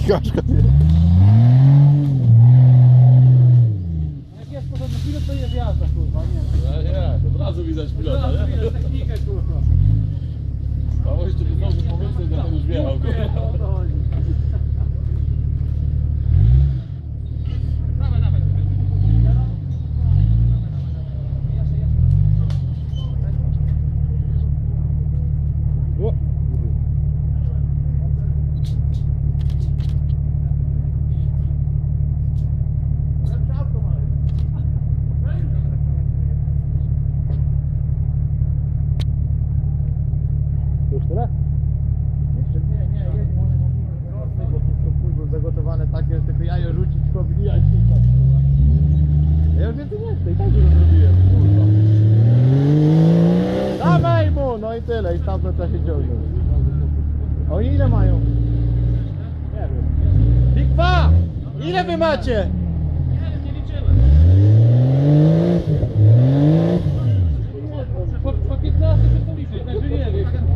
Kaszka. Jak jest porządny pilot, to jest jazda, kurwa, nie? Nie, od razu widać pilota, nie? Widać technikę, kurwa. A właśnie by zdążył pomyśleć, że ten już wjechał, kurwa. O to chodzi. O! Już tyle? Jeszcze nie, jedź może bo wszystko pół był zagotowane takie, że tylko jajo rzucić, pobijać i tak. Ja już więcej nie chcę, i tak dużo zrobiłem, kurwa. Dawaj mu! No i tyle, i tamto trzeba się ciągnąć. Oni ile mają? Nie wiem. Bigwa! Ile wy macie? Nie wiem, nie liczyłem. Po 15 to liczyć, także nie wiem.